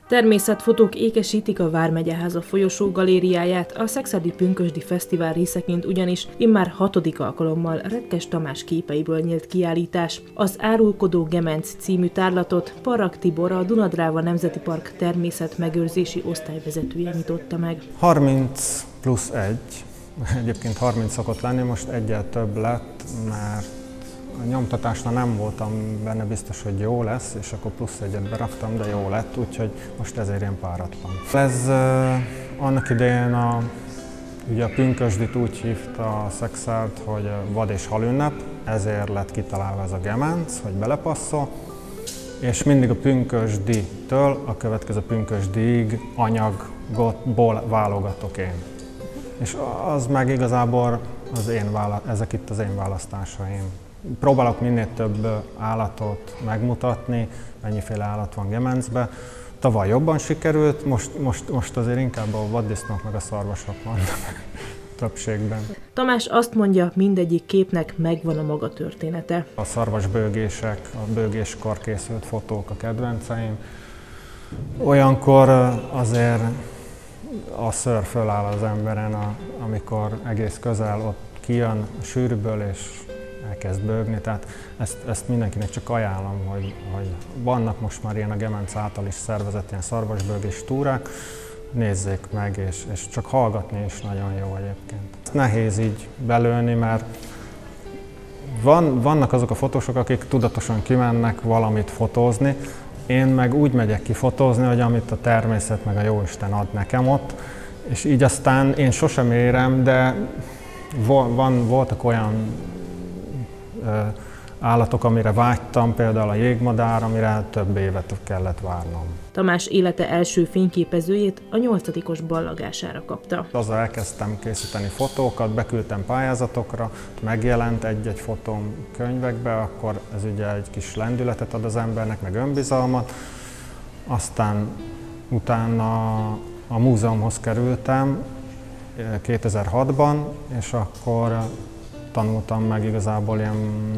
Természetfotók ékesítik a Vármegyeháza folyosó galériáját, a Szekszárdi Pünkösdi Fesztivál részeként ugyanis immár 6. alkalommal Retkes Tamás képeiből nyílt kiállítás. Az Árulkodó Gemenc című tárlatot Parrak Tibor, a Duna-Dráva Nemzeti Park természetmegőrzési osztályvezetője nyitotta meg. 30 plusz 1, egyébként 30 szokott lenni, most egyel több lett, mert a nyomtatásnál nem voltam benne biztos, hogy jó lesz, és akkor plusz egyet beraktam, de jó lett, úgyhogy most ezért ilyen páratlan. Ez annak idején ugye a pünkösdit úgy hívta a Szekszárd, hogy vad- és halünnep, ezért lett kitalálva ez a gemenc, hogy belepasszol, és mindig a pünkösditől a következő pünkösdiig anyagból válogatok én. És az meg igazából ezek itt az én választásaim. Próbálok minél több állatot megmutatni, mennyiféle állat van gemencbe. Tavaly jobban sikerült, most azért inkább a vaddisznók meg a szarvasok vannak többségben. Tamás azt mondja, mindegyik képnek megvan a maga története. A szarvasbőgések, a bőgéskor készült fotók a kedvenceim. Olyankor azért a szőr föláll az emberen, amikor egész közel ott kijön a sűrűből és elkezd bőgni, tehát ezt mindenkinek csak ajánlom, hogy vannak most már ilyen a Gemenc által is szervezett ilyen szarvasbőgés túrák, nézzék meg, és csak hallgatni is nagyon jó egyébként. Nehéz így belőni, mert vannak azok a fotósok, akik tudatosan kimennek valamit fotózni, én meg úgy megyek ki fotózni, hogy amit a természet meg a jóisten ad nekem ott, és így aztán én sosem érem, de voltak olyan állatok, amire vágytam, például a jégmadár, amire több évet kellett várnom. Tamás élete első fényképezőjét a 8-os ballagására kapta. Azzal elkezdtem készíteni fotókat, beküldtem pályázatokra, megjelent egy-egy fotóm könyvekbe, akkor ez ugye egy kis lendületet ad az embernek, meg önbizalmat. Aztán utána a múzeumhoz kerültem 2006-ban, és akkor tanultam meg igazából ilyen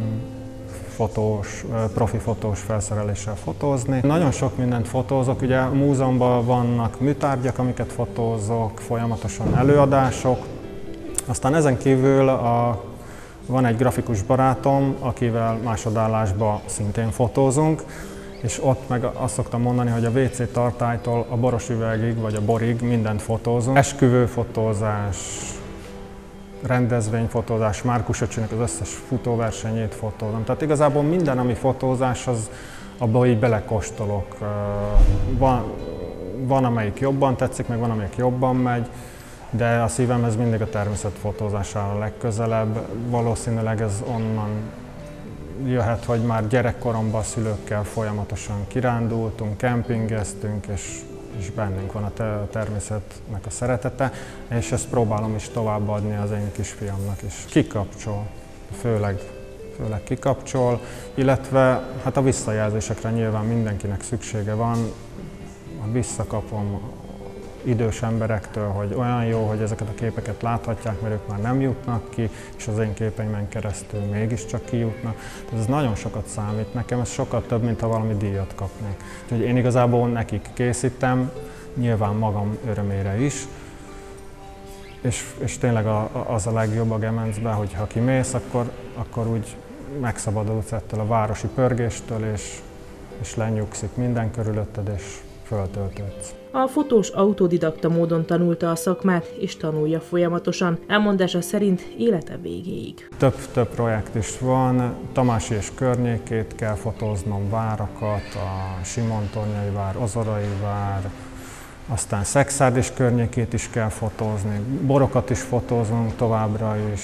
profi fotós felszereléssel fotózni. Nagyon sok mindent fotózok, ugye a múzeumban vannak műtárgyak, amiket fotózok, folyamatosan előadások. Aztán ezen kívül van egy grafikus barátom, akivel másodállásban szintén fotózunk, és ott meg azt szoktam mondani, hogy a WC tartálytól a boros üvegig vagy a borig mindent fotózunk. Esküvőfotózás, rendezvényfotózás, Márkus öcsének az összes futóversenyét fotózom. Tehát igazából minden, ami fotózás, abban így belekóstolok. Van, amelyik jobban tetszik, meg van, amelyik jobban megy, de a szívemhez mindig a természetfotózás áll a legközelebb. Valószínűleg ez onnan jöhet, hogy már gyerekkoromban a szülőkkel folyamatosan kirándultunk, kempingeztünk, és bennünk van a természetnek a szeretete, és ezt próbálom is továbbadni az én kisfiamnak is. Kikapcsol, főleg kikapcsol, illetve hát a visszajelzésekre nyilván mindenkinek szüksége van. Visszakapom idős emberektől, hogy olyan jó, hogy ezeket a képeket láthatják, mert ők már nem jutnak ki, és az én képeimen keresztül mégiscsak kijutnak. Tehát ez nagyon sokat számít nekem, ez sokkal több, mint ha valami díjat kapnék. Úgyhogy én igazából nekik készítem, nyilván magam örömére is, és tényleg az a legjobb a gemencben, hogy ha kimész, akkor úgy megszabadulsz ettől a városi pörgéstől, és lenyugszik minden körülötted, és föltöltődsz. A fotós autodidakta módon tanulta a szakmát, és tanulja folyamatosan. Elmondása szerint élete végéig. Több projekt is van, Tamási és környékét kell fotóznom, várakat, a Simontornyai vár, Ozorai vár, aztán Szekszárd és környékét is kell fotózni, borokat is fotózunk továbbra is,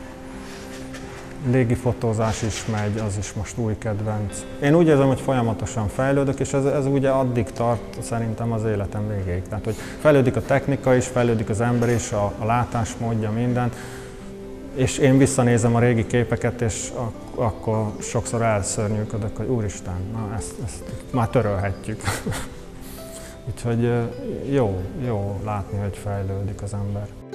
légifotózás is megy, az is most új kedvenc. Én úgy érzem, hogy folyamatosan fejlődök, és ez ugye addig tart szerintem az életem végéig. Tehát, hogy fejlődik a technika is, fejlődik az ember is, a látásmódja, minden. És én visszanézem a régi képeket, és akkor sokszor elszörnyűködök, hogy úristen, na ezt már törölhetjük. Úgyhogy jó látni, hogy fejlődik az ember.